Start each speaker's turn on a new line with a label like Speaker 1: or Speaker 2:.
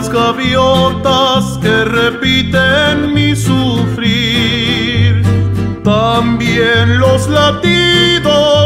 Speaker 1: las gaviotas que repiten mi sufrir, también los latidos